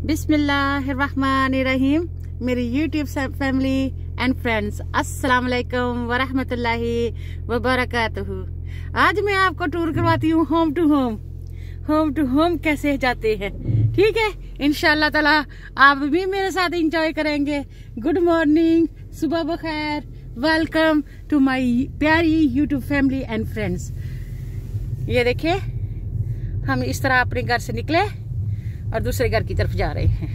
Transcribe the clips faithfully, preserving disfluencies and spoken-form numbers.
बिस्मिल्लाहिर्रहमानिर्रहीम। मेरी YouTube family and friends, अस्सलाम वालेकुम वरहमतुल्लाहि वबरकातुहू। आज मैं आपको टूर करवाती हूँ home to home. Home to home कैसे जाते हैं, ठीक है। इंशाल्लाह ताला आप भी मेरे साथ एंजॉय करेंगे। गुड मॉर्निंग, सुबह बखैर, वेलकम टू माय प्यारी यूट्यूब फैमिली एंड फ्रेंड्स। ये देखिए, हम इस तरह अपने घर से निकले और दूसरे घर की तरफ जा रहे हैं।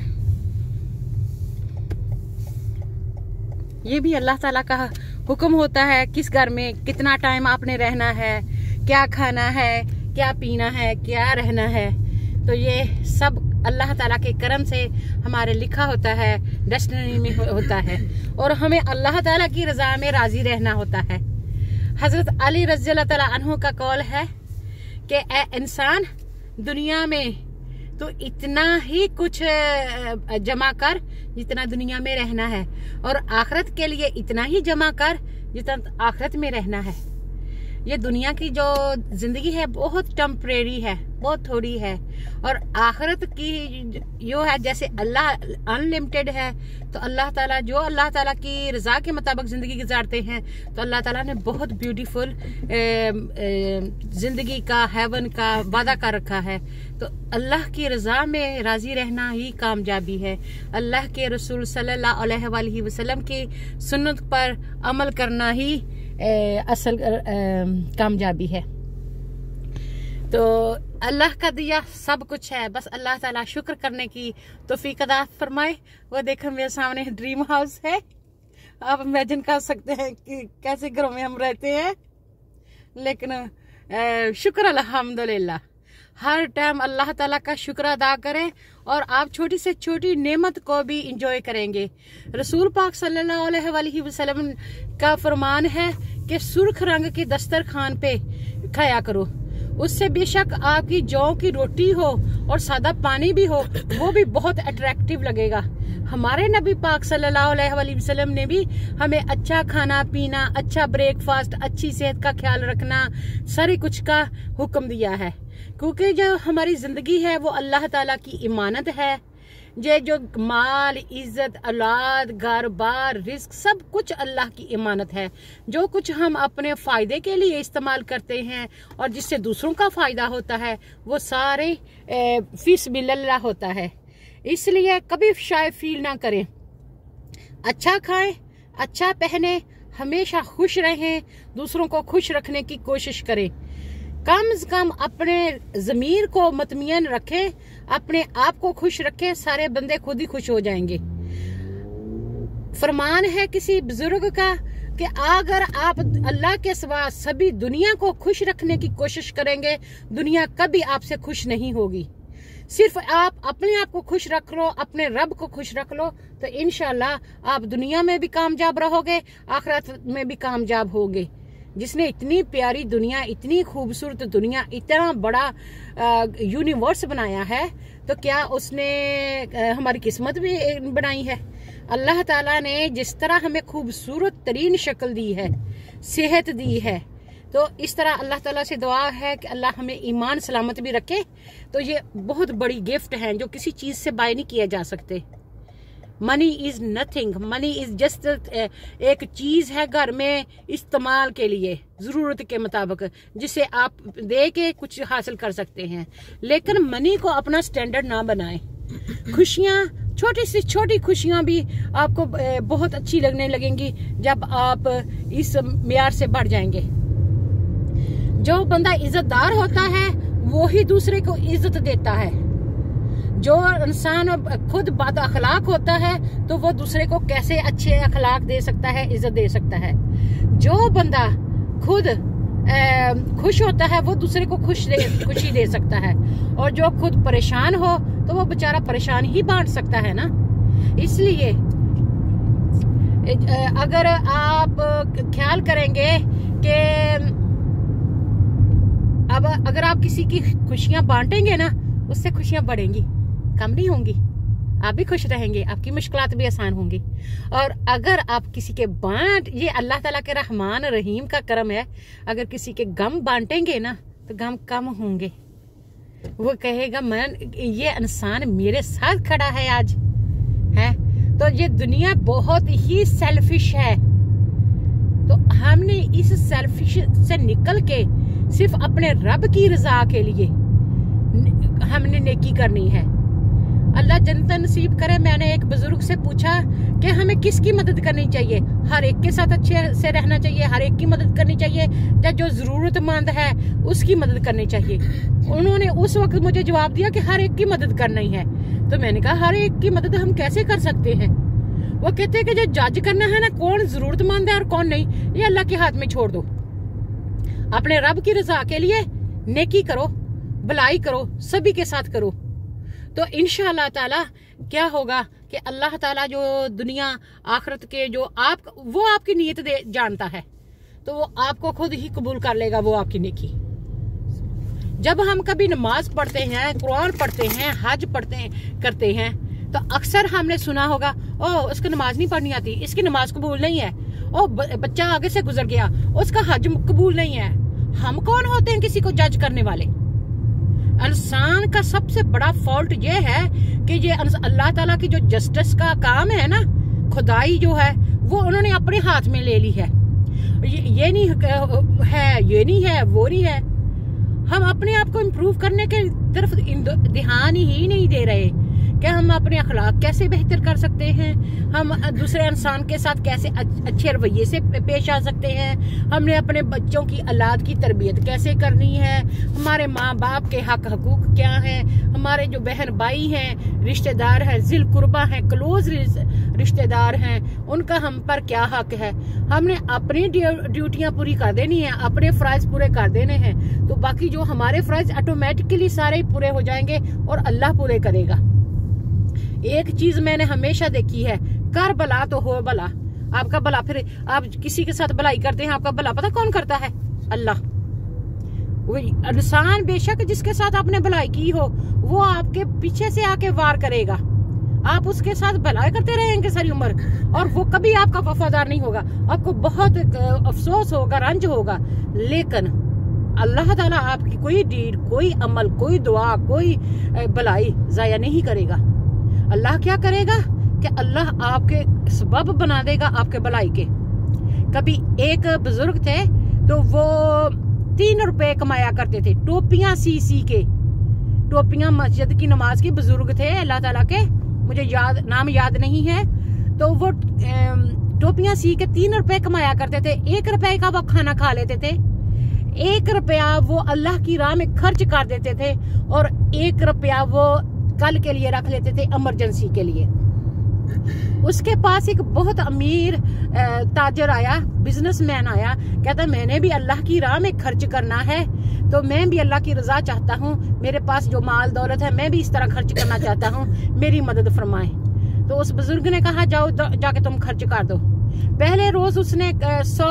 ये भी अल्लाह ताला का हुक्म होता है, किस घर में कितना टाइम आपने रहना है, क्या खाना है, क्या पीना है, क्या रहना है। तो ये सब अल्लाह ताला के करम से हमारे लिखा होता है, डेस्टिनी में होता है, और हमें अल्लाह ताला की रजा में राजी रहना होता है। हजरत अली रज़ी अल्लाह ताला अन्हु का कौल है कि ए इंसान, दुनिया में तो इतना ही कुछ जमा कर जितना दुनिया में रहना है, और आखिरत के लिए इतना ही जमा कर जितना आखिरत में रहना है। ये दुनिया की जो जिंदगी है बहुत टेम्परेरी है, बहुत थोड़ी है, और आखिरत की यो है जैसे अल्लाह अनलिमिटेड है। तो अल्लाह ताला जो अल्लाह ताला की रजा के मुताबिक जिंदगी गुजारते हैं, तो अल्लाह ताला ने बहुत ब्यूटीफुल जिंदगी का, हेवन का वादा कर रखा है। तो अल्लाह की रजा में राजी रहना ही कामयाबी है। अल्लाह के रसूल सल्लल्लाहु अलैहि वसल्लम की सुन्नत पर अमल करना ही ए, असल कामयाबी है। तो अल्लाह का दिया सब कुछ है, बस अल्लाह ताला शुक्र करने की तौफीक अता फरमाए। वो देखो मेरे सामने ड्रीम हाउस है। आप इमेजिन कर सकते हैं कि कैसे घरों में हम रहते हैं, लेकिन शुक्र अल्हम्दुलिल्लाह। हर टाइम अल्लाह ताला का शुक्र अदा करें, और आप छोटी से छोटी नेमत को भी इंजॉय करेंगे। रसूल पाक सल्लल्लाहु अलैहि वसल्लम का फरमान है कि सुर्ख रंग की दस्तरखान पे खाया करो, उससे बेशक आपकी जौ की रोटी हो और सादा पानी भी हो, वो भी बहुत अट्रैक्टिव लगेगा। हमारे नबी पाक सल्लल्लाहु अलैहि वसल्लम ने भी हमें अच्छा खाना पीना, अच्छा ब्रेकफास्ट, अच्छी सेहत का ख्याल रखना, सारे कुछ का हुक्म दिया है, क्योंकि जो हमारी जिंदगी है वो अल्लाह ताला की इमानत है। ये जो माल, इज्जत, औलाद, घर बार, रिस्क, सब कुछ अल्लाह की इमानत है। जो कुछ हम अपने फायदे के लिए इस्तेमाल करते हैं और जिससे दूसरों का फायदा होता है, वो सारे फिस्बिल्लाह होता है। इसलिए कभी शायद फील ना करें। अच्छा खाएं, अच्छा पहने, हमेशा खुश रहें, दूसरों को खुश रखने की कोशिश करें। कम से कम अपने ज़मीर को मतमियन रखें, अपने आप को खुश रखें, सारे बंदे खुद ही खुश हो जाएंगे। फरमान है किसी बुजुर्ग का कि अगर आप अल्लाह के सिवा सभी दुनिया को खुश रखने की कोशिश करेंगे, दुनिया कभी आपसे खुश नहीं होगी। सिर्फ आप अपने आप को खुश रख लो, अपने रब को खुश रख लो, तो इंशाल्लाह आप दुनिया में भी कामयाब रहोगे, आखिरत में भी कामयाब होगे। जिसने इतनी प्यारी दुनिया, इतनी खूबसूरत दुनिया, इतना बड़ा यूनिवर्स बनाया है, तो क्या उसने आ, हमारी किस्मत भी बनाई है। अल्लाह ताला ने जिस तरह हमें खूबसूरत तरीन शक्ल दी है, सेहत दी है, तो इस तरह अल्लाह ताला से दुआ है कि अल्लाह हमें ईमान सलामत भी रखे। तो ये बहुत बड़ी गिफ्ट है जो किसी चीज से बाय नहीं किया जा सकते। Money is nothing, money is just एक चीज है घर में इस्तेमाल के लिए, जरूरत के मुताबिक, जिसे आप दे के कुछ हासिल कर सकते हैं। लेकिन मनी को अपना स्टैंडर्ड ना बनाएं। खुशियां, छोटी से छोटी खुशियां भी आपको बहुत अच्छी लगने लगेंगी जब आप इस मियार से बढ़ जाएंगे। जो बंदा इज्जतदार होता है वो ही दूसरे को इज्जत देता है। जो इंसान खुद बाद अखलाक होता है, तो वो दूसरे को कैसे अच्छे अखलाक दे सकता है, इज्जत दे सकता है। जो बंदा खुद खुश होता है, वो दूसरे को खुश दे, खुशी दे सकता है, और जो खुद परेशान हो तो वो बेचारा परेशान ही बांट सकता है ना। इसलिए अगर आप ख्याल करेंगे कि अब अगर आप किसी की खुशियां बांटेंगे ना, उससे खुशियां बढ़ेंगी, कम नहीं होंगी। आप भी खुश रहेंगे, आपकी मुश्किलात भी आसान होंगी। और अगर आप किसी के बांट, ये अल्लाह ताला के रहमान रहीम का करम है, अगर किसी के गम बांटेंगे ना, तो गम कम होंगे। वो कहेगा मैं ये इंसान मेरे साथ खड़ा है आज है। तो ये दुनिया बहुत ही सेल्फिश है। तो हमने इस सेल्फिश से निकल के सिर्फ अपने रब की रजा के लिए हमने नेकी करनी है। अल्लाह जन्नत नसीब करे। मैंने एक बुजुर्ग से पूछा कि हमें किसकी मदद करनी चाहिए। हर एक के साथ अच्छे से रहना चाहिए, हर एक की मदद करनी चाहिए, या जो जरूरतमंद है उसकी मदद करनी चाहिए। उन्होंने उस वक्त मुझे जवाब दिया कि हर एक की मदद करनी है। तो मैंने कहा हर एक की मदद हम कैसे कर सकते हैं? वो कहते हैं कि जो जज करना है ना, कौन जरूरतमंद है और कौन नहीं, ये अल्लाह के हाथ में छोड़ दो। अपने रब की रजा के लिए नेकी करो, भलाई करो, सभी के साथ करो। तो इंशाअल्लाह ताला क्या होगा कि अल्लाह ताला जो दुनिया आखिरत के जो आप वो आपकी नीयत दे जानता है, तो वो आपको खुद ही कबूल कर लेगा वो आपकी नेकी। जब हम कभी नमाज पढ़ते हैं, कुरान पढ़ते हैं, हज पढ़ते हैं करते हैं, तो अक्सर हमने सुना होगा ओ उसको नमाज नहीं पढ़नी आती, इसकी नमाज कबूल नहीं है, ओ बच्चा आगे से गुजर गया, उसका हज कबूल नहीं है। हम कौन होते हैं किसी को जज करने वाले? इंसान का सबसे बड़ा फॉल्ट ये है कि ये अल्लाह ताला की जो जस्टिस का काम है ना, खुदाई जो है वो उन्होंने अपने हाथ में ले ली है। ये, ये नहीं है, ये नहीं है, वो नहीं है। हम अपने आप को इम्प्रूव करने के तरफ ध्यान ही नहीं दे रहे कि हम अपने अखलाक कैसे बेहतर कर सकते हैं, हम दूसरे इंसान के साथ कैसे अच्छे रवैये से पेश आ सकते हैं, हमने अपने बच्चों की औलाद की तरबियत कैसे करनी है, हमारे माँ बाप के हक हकूक क्या हैं, हमारे जो बहन भाई हैं, रिश्तेदार हैं, जिल कुर्बा हैं, क्लोज रिश्तेदार हैं, उनका हम पर क्या हक है। हमने अपनी ड्यूटियां पूरी कर देनी है, अपने फ़राइज़ पूरे कर देने हैं, तो बाकी जो हमारे फ़राइज़ ऑटोमेटिकली सारे ही पूरे हो जाएंगे और अल्लाह पूरे करेगा। एक चीज मैंने हमेशा देखी है, कर भला तो हो भला। आपका भला, फिर आप किसी के साथ भलाई करते हैं, आपका भला पता कौन करता है? अल्लाह। वो इंसान बेशक जिसके साथ आपने भलाई की हो, वो आपके पीछे से आके वार करेगा, आप उसके साथ भलाई करते रहेंगे सारी उम्र, और वो कभी आपका वफादार नहीं होगा। आपको बहुत अफसोस होगा, रंज होगा, लेकिन अल्लाह ताला आपकी कोई डीड, कोई अमल, कोई दुआ, कोई भलाई जाया नहीं करेगा। अल्लाह क्या करेगा कि अल्लाह आपके सबब बना देगा आपके भलाई के। कभी एक बुजुर्ग थे तो वो तीन रुपए कमाया करते थे, टोपियां सी सी के, टोपियां मस्जिद की नमाज के बुजुर्ग थे अल्लाह ताला के, मुझे याद नाम याद नहीं है। तो वो टोपियां सी के तीन रुपए कमाया करते थे। एक रुपए का वो खाना खा लेते थे, एक रुपया वो अल्लाह की राह में खर्च कर देते थे, और एक रुपया वो कल के लिए रख लेते थे, इमरजेंसी के लिए। उसके पास एक बहुत अमीर ताजर आया, बिजनेसमैन आया, कहता मैंने भी अल्लाह की राह में खर्च करना है, तो मैं भी अल्लाह की रजा चाहता हूँ, मेरे पास जो माल दौलत है मैं भी इस तरह खर्च करना चाहता हूँ, मेरी मदद फरमाए। तो उस बुजुर्ग ने कहा जाओ जाके तुम खर्च कर दो। पहले रोज उसने सौ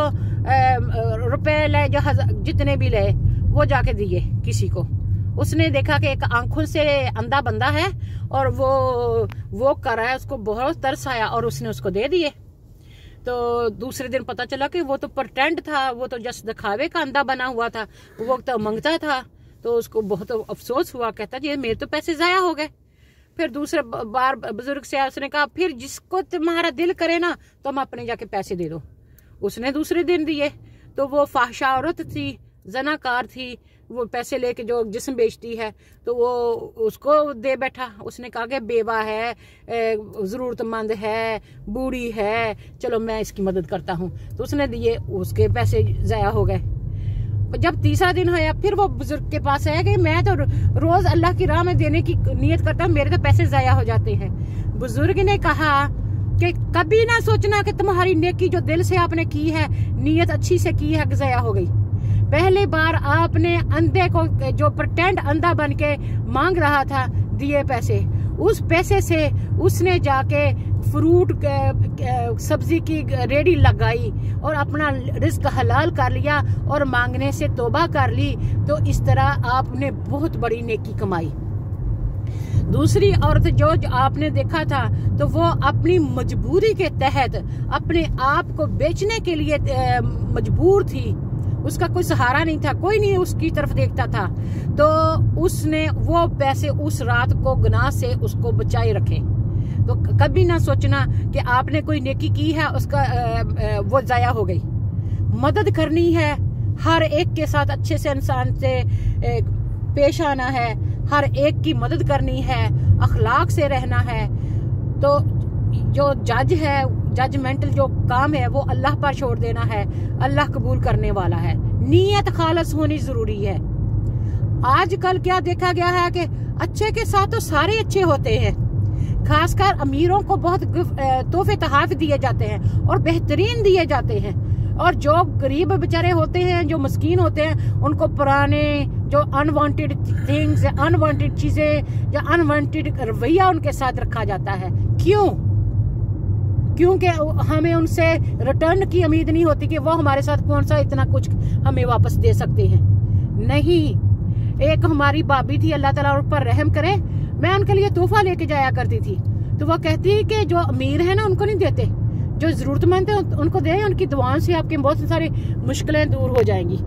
रुपए ले, जो जितने भी ले वो जाके दिए किसी को। उसने देखा कि एक आंखों से अंधा बंदा है और वो वो कर रहा है, उसको बहुत तरस आया और उसने उसको दे दिए। तो दूसरे दिन पता चला कि वो तो प्रटेंड था, वो तो जस्ट दिखावे का अंधा बना हुआ था, वो तो मंगता था। तो उसको बहुत अफसोस हुआ, कहता जी मेरे तो पैसे जाया हो गए। फिर दूसरे बार बुजुर्ग से उसने कहा फिर जिसको तुम्हारा दिल करे ना तुम अपने जाके पैसे दे दो। उसने दूसरे दिन दिए, तो वो फाहशा औरत थी, जनाकार थी, वो पैसे लेके जो जिस्म बेचती है, तो वो उसको दे बैठा। उसने कहा कि बेवा है, ज़रूरतमंद है, बूढ़ी है, चलो मैं इसकी मदद करता हूँ। तो उसने दिए, उसके पैसे ज़ाया हो गए। जब तीसरा दिन आया फिर वो बुजुर्ग के पास आया कि मैं तो रोज अल्लाह की राह में देने की नीयत करता हूँ, मेरे तो पैसे ज़ाया हो जाते हैं। बुजुर्ग ने कहा कि कभी ना सोचना कि तुम्हारी नेकी जो दिल से आपने की है, नीयत अच्छी से की है, ज़ाया हो गई। पहली बार आपने अंधे को, जो प्रटेंड अंधा बन के मांग रहा था, दिए पैसे। उस पैसे से उसने जाके फ्रूट सब्जी की रेडी लगाई और अपना रिस्क हलाल कर लिया और मांगने से तौबा कर ली। तो इस तरह आपने बहुत बड़ी नेकी कमाई। दूसरी औरत जो आपने देखा था, तो वो अपनी मजबूरी के तहत अपने आप को बेचने के लिए मजबूर थी। उसका कोई सहारा नहीं था, कोई नहीं उसकी तरफ देखता था, तो उसने वो पैसे उस रात को गुनाह से उसको बचाए रखे। तो कभी ना सोचना कि आपने कोई नेकी की है उसका वो जाया हो गई। मदद करनी है, हर एक के साथ अच्छे से इंसान से पेश आना है, हर एक की मदद करनी है, अखलाक से रहना है। तो जो जज है, जजमेंटल जो काम है वो अल्लाह पर छोड़ देना है, अल्लाह कबूल करने वाला है। नीयत खालस होनी जरूरी है। आजकल क्या देखा गया है कि अच्छे के साथ तो सारे अच्छे होते हैं, खासकर अमीरों को बहुत तोहफे तोहफे दिए जाते हैं और बेहतरीन दिए जाते हैं, और जो गरीब बेचारे होते हैं, जो मस्कीन होते हैं, उनको पुराने जो अनवांटेड थिंग्स, अनवांटेड चीजें या अनवांटेड रवैया उनके साथ रखा जाता है। क्यों? क्योंकि हमें उनसे रिटर्न की उम्मीद नहीं होती कि वो हमारे साथ कौन सा इतना कुछ हमें वापस दे सकते हैं। नहीं, एक हमारी भाभी थी, अल्लाह ताला उन पर रहम करे, मैं उनके लिए तोहफा लेके जाया करती थी, तो वो कहती है कि जो अमीर है ना उनको नहीं देते, जो जरूरतमंद है उनको दें, उनकी दुआओं से आपकी बहुत सारी मुश्किलें दूर हो जाएंगी।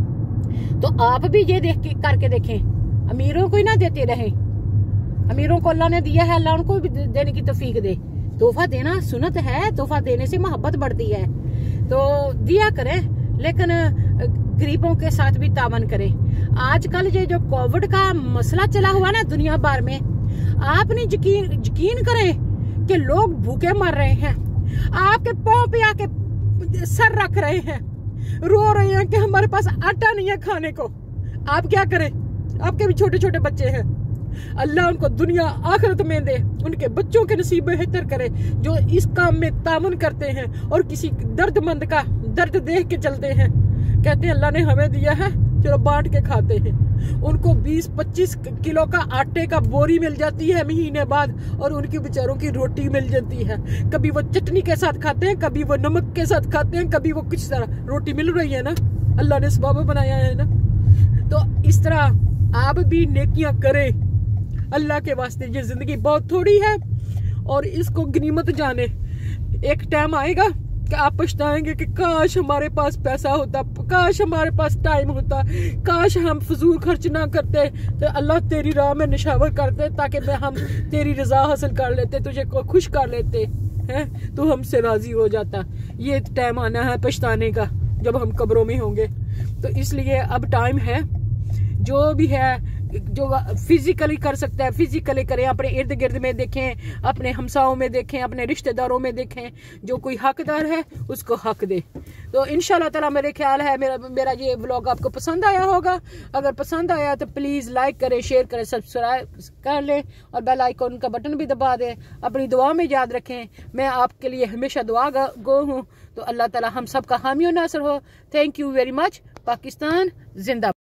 तो आप भी ये देख के करके देखें, अमीरों को ही ना देते रहे। अमीरों को अल्लाह ने दिया है, अल्लाह उनको भी देने की तौफीक दे। तोहफा देना सुन्नत है, तोहफा देने से मोहब्बत बढ़ती है, तो दिया करें, लेकिन गरीबों के साथ भी तावन करें। आजकल ये जो कोविड का मसला चला हुआ ना दुनिया भर में, आपने यकीन यकीन करें कि लोग भूखे मर रहे हैं, आपके पाँव पे आके सर रख रहे हैं, रो रहे हैं कि हमारे पास आटा नहीं है खाने को। आप क्या करें? आपके भी छोटे छोटे बच्चे हैं, अल्लाह उनको दुनिया आखिरत में दे, उनके बच्चों के नसीब बेहतर करे, जो इस काम में तामुन करते हैं और किसी दर्दमंद का दर्द देख के चलते हैं। कहते हैं अल्लाह ने हमें दिया है, चलो बांट के खाते हैं। उनको बीस पच्चीस किलो का आटे का बोरी मिल जाती है महीने बाद, और उनकी बेचारों की रोटी मिल जाती है। कभी वो चटनी के साथ खाते हैं, कभी वो नमक के साथ खाते हैं, कभी वो कुछ तरह रोटी मिल रही है ना, अल्लाह ने सबब बनाया है ना। तो इस तरह आप भी नेकियां करें अल्लाह के वास्ते। ये जिंदगी बहुत थोड़ी है और इसको गनीमत जाने। एक टाइम आएगा कि आप पछताएंगे कि काश हमारे पास पैसा होता, काश हमारे पास टाइम होता, काश हम फजूल खर्च ना करते, तो अल्लाह तेरी राह में निशावर करते, ताकि मैं हम तेरी रजा हासिल कर लेते, तुझे को खुश कर लेते हैं, तो हमसे राजी हो जाता। ये टाइम आना है पछताने का जब हम कब्रों में होंगे। तो इसलिए अब टाइम है, जो भी है जो फिजिकली कर सकता है फिजिकली करें। अपने इर्द गिर्द में देखें, अपने हमसाओं में देखें, अपने रिश्तेदारों में देखें, जो कोई हकदार है उसको हक दे। तो इंशाल्लाह ताला मेरे ख्याल है मेरा मेरा ये व्लॉग आपको पसंद आया होगा। अगर पसंद आया तो प्लीज लाइक करें, शेयर करें, सब्सक्राइब कर लें और बेल आइकन का बटन भी दबा दें। अपनी दुआ में याद रखें, मैं आपके लिए हमेशा दुआ गो हूँ। तो अल्लाह ताला हम सबका हामी और नासर हो। Thank you very much. Pakistan जिंदाबाद।